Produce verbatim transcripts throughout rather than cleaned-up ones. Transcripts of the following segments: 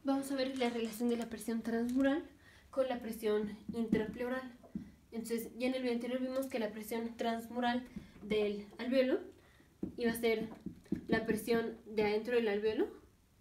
vamos a ver la relación de la presión transmural con la presión intrapleural. Entonces, ya en el video anterior vimos que la presión transmural del alvéolo iba a ser la presión de adentro del alvéolo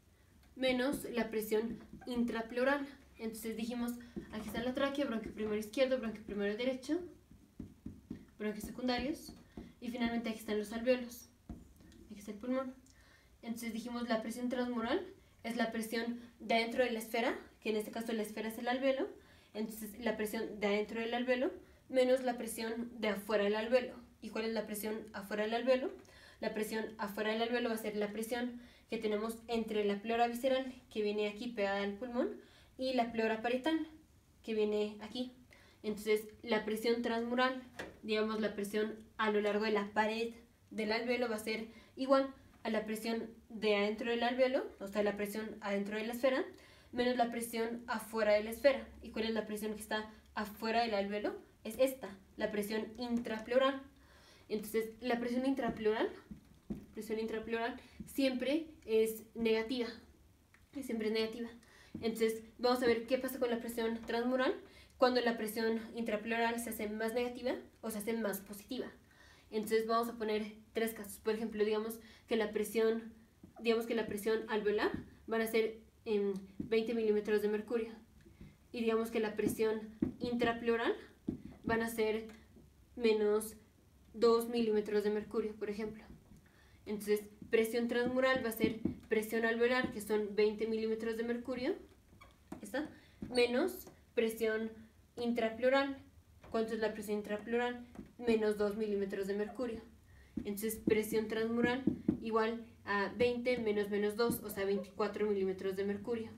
menos la presión intrapleural. Entonces dijimos, aquí está la tráquea, bronquio primero izquierdo, bronquio primero derecho, bronquios secundarios, y finalmente aquí están los alvéolos, aquí está el pulmón. Entonces dijimos, la presión transmural es la presión de adentro de la esfera, que en este caso la esfera es el alvéolo. Entonces la presión de adentro del alvéolo menos la presión de afuera del alvéolo. ¿Y cuál es la presión afuera del alvéolo? La presión afuera del alvéolo va a ser la presión que tenemos entre la pleura visceral, que viene aquí pegada al pulmón, y la pleura parietal, que viene aquí. Entonces la presión transmural, digamos la presión a lo largo de la pared del alvéolo, va a ser igual a la presión de adentro del alvéolo, o sea la presión adentro de la esfera, menos la presión afuera de la esfera. ¿Y cuál es la presión que está afuera del alvéolo? Es esta, la presión intrapleural. Entonces la presión intrapleural, presión intrapleural siempre es negativa, siempre es negativa. Entonces vamos a ver qué pasa con la presión transmural cuando la presión intrapleural se hace más negativa o se hace más positiva. Entonces vamos a poner tres casos. Por ejemplo, digamos que la presión, digamos que la presión alveolar van a ser en veinte milímetros de mercurio, y digamos que la presión intrapleural van a ser menos dos milímetros de mercurio, por ejemplo. Entonces presión transmural va a ser presión alveolar, que son veinte milímetros de mercurio, ¿está? Menos presión intrapleural. ¿Cuánto es la presión intrapleural? Menos dos milímetros de mercurio. Entonces presión transmural igual a veinte menos menos dos, o sea veinticuatro milímetros de mercurio.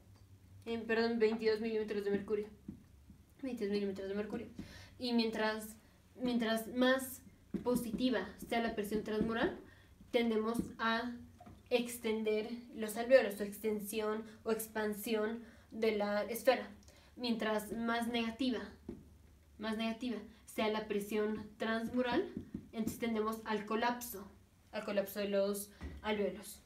Eh, perdón, veintidós milímetros de mercurio. veintidós milímetros de mercurio. Y mientras, mientras más positiva sea la presión transmural, tendemos a extender los alvéolos, o extensión o expansión de la esfera. Mientras más negativa, más negativa sea la presión transmural, entonces tendemos al colapso, al colapso de los alvéolos,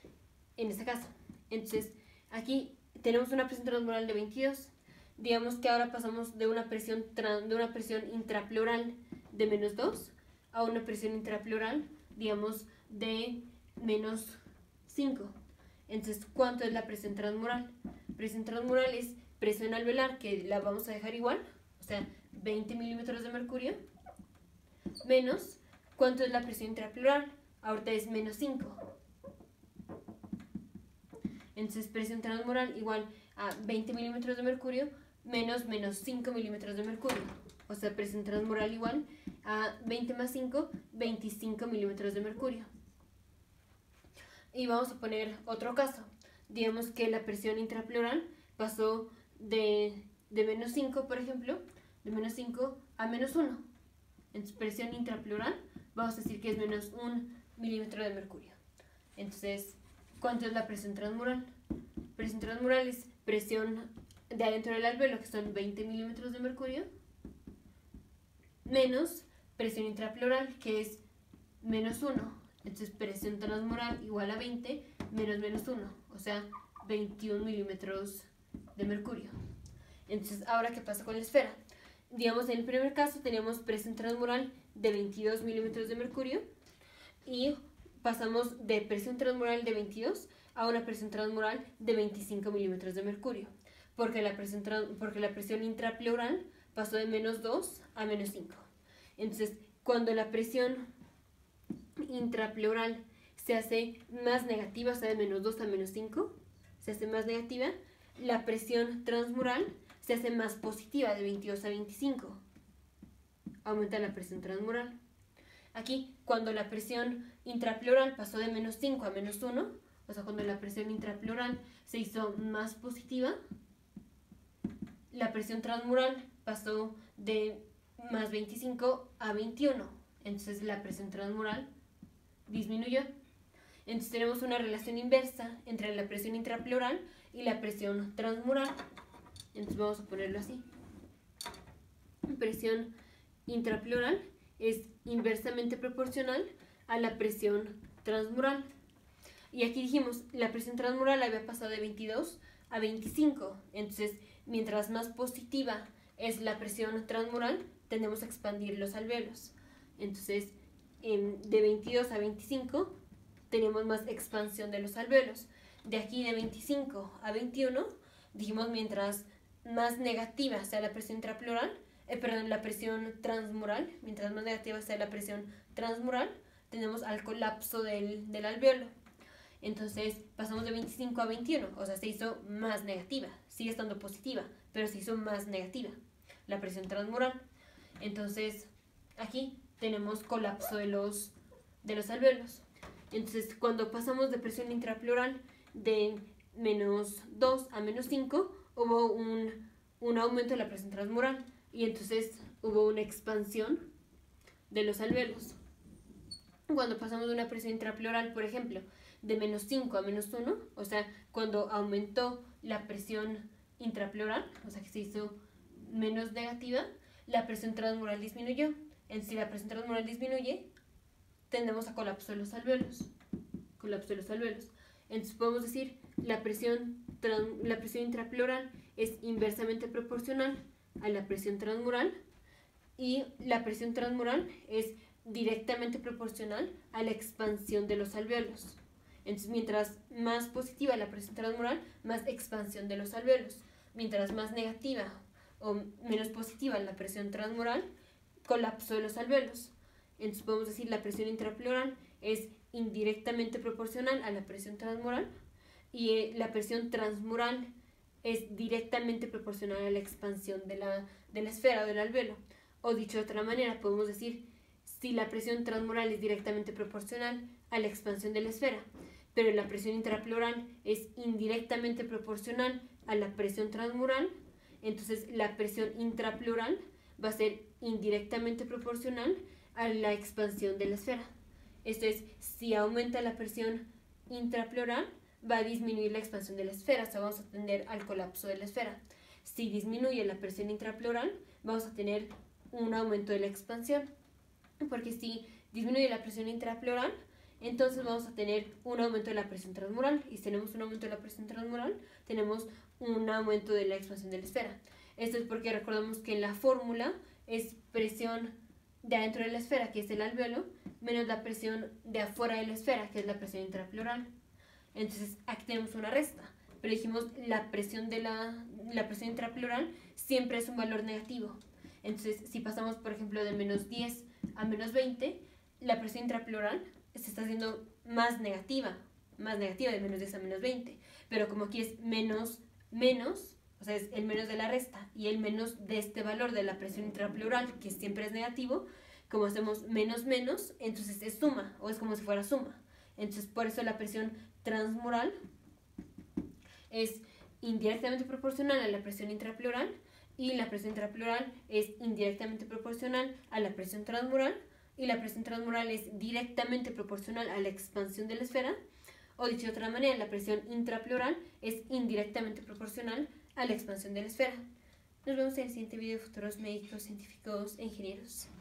en este caso. Entonces, aquí tenemos una presión transmural de veintidós. Digamos que ahora pasamos de una presión, de una presión intrapleural de menos dos a una presión intrapleural, digamos, de menos cinco. Entonces, ¿cuánto es la presión transmural? Presión transmural es presión alveolar, que la vamos a dejar igual, o sea, veinte milímetros de mercurio, menos, ¿cuánto es la presión intrapleural? Ahorita es menos cinco. Entonces, presión transmural igual a veinte milímetros de mercurio menos menos cinco milímetros de mercurio. O sea, presión transmural igual a veinte más cinco, veinticinco milímetros de mercurio. Y vamos a poner otro caso. Digamos que la presión intrapleural pasó de, de menos cinco, por ejemplo, de menos cinco a menos uno. Entonces, presión intrapleural, vamos a decir que es menos un milímetro de mercurio. Entonces, ¿cuánto es la presión transmural? Presión transmural es presión de adentro del alvéolo, que son veinte milímetros de mercurio, menos presión intrapleural, que es menos uno. Entonces, presión transmural igual a veinte menos menos uno, o sea, veintiún milímetros de mercurio. Entonces, ahora, ¿qué pasa con la esfera? Digamos, en el primer caso teníamos presión transmural de veintidós milímetros de mercurio, y pasamos de presión transmural de veintidós a una presión transmural de veinticinco milímetros de mercurio, porque la presión, porque la presión intrapleural pasó de menos dos a menos cinco. Entonces, cuando la presión intrapleural se hace más negativa, o sea, de menos dos a menos cinco, se hace más negativa, la presión transmural se hace más positiva, de veintidós a veinticinco. Aumenta la presión transmural. Aquí, cuando la presión intrapleural pasó de menos cinco a menos uno, o sea, cuando la presión intrapleural se hizo más positiva, la presión transmural pasó de más veinticinco a veintiuno. Entonces, la presión transmural disminuyó. Entonces, tenemos una relación inversa entre la presión intrapleural y la presión transmural. Entonces, vamos a ponerlo así. Presión intrapleural es inversamente proporcional a la presión transmural. Y aquí dijimos, la presión transmural había pasado de veintidós a veinticinco. Entonces, mientras más positiva es la presión transmural, tendemos a expandir los alvéolos. Entonces, de veintidós a veinticinco tenemos más expansión de los alvéolos. De aquí de veinticinco a veintiuno, dijimos mientras más negativa sea la presión intrapleural, eh, perdón, la presión transmural, mientras más negativa sea la presión transmural, tenemos al colapso del, del alvéolo. Entonces pasamos de veinticinco a veintiuno, o sea, se hizo más negativa, sigue estando positiva, pero se hizo más negativa la presión transmural. Entonces aquí tenemos colapso de los, de los alvéolos. Entonces cuando pasamos de presión intrapleural de menos dos a menos cinco, hubo un, un aumento de la presión transmural y entonces hubo una expansión de los alvéolos. Cuando pasamos de una presión intrapleural, por ejemplo, de menos cinco a menos uno, o sea, cuando aumentó la presión intrapleural, o sea que se hizo menos negativa, la presión transmural disminuyó. En si la presión transmural disminuye, tendemos a colapso de los alvéolos. Colapso de los alvéolos. Entonces podemos decir la presión, la presión intrapleural es inversamente proporcional a la presión transmural y la presión transmural es directamente proporcional a la expansión de los alvéolos. Entonces, mientras más positiva la presión transmural, más expansión de los alvéolos. Mientras más negativa o menos positiva la presión transmural, colapso de los alvéolos. Entonces, podemos decir la presión intrapleural es indirectamente proporcional a la presión transmural y eh, la presión transmural es directamente proporcional a la expansión de la, de la esfera o del alvéolo. O dicho de otra manera, podemos decir si la presión transmural es directamente proporcional a la expansión de la esfera, pero la presión intrapleural es indirectamente proporcional a la presión transmural, entonces la presión intrapleural va a ser indirectamente proporcional a la expansión de la esfera. Esto es, si aumenta la presión intrapleural, va a disminuir la expansión de la esfera, o sea, vamos a tender al colapso de la esfera. Si disminuye la presión intrapleural, vamos a tener un aumento de la expansión, porque si disminuye la presión intrapleural, entonces vamos a tener un aumento de la presión transmural, y si tenemos un aumento de la presión transmural, tenemos un aumento de la expansión de la esfera. Esto es porque recordamos que en la fórmula es presión de adentro de la esfera, que es el alvéolo, menos la presión de afuera de la esfera, que es la presión intrapleural. Entonces aquí tenemos una resta, pero dijimos la presión de la, la presión intrapleural siempre es un valor negativo. Entonces si pasamos por ejemplo de menos diez a menos veinte, la presión intrapleural se está haciendo más negativa, más negativa de menos diez a menos veinte, pero como aquí es menos, menos, o sea es el menos de la resta y el menos de este valor de la presión intrapleural, que siempre es negativo, como hacemos menos menos, entonces es suma, o es como si fuera suma. Entonces por eso la presión transmural es indirectamente proporcional a la presión intrapleural y la presión intrapleural es indirectamente proporcional a la presión transmural y la presión transmural es directamente proporcional a la expansión de la esfera, o dicho de otra manera, la presión intrapleural es indirectamente proporcional a la expansión de la esfera. Nos vemos en el siguiente video de futuros médicos, científicos e ingenieros.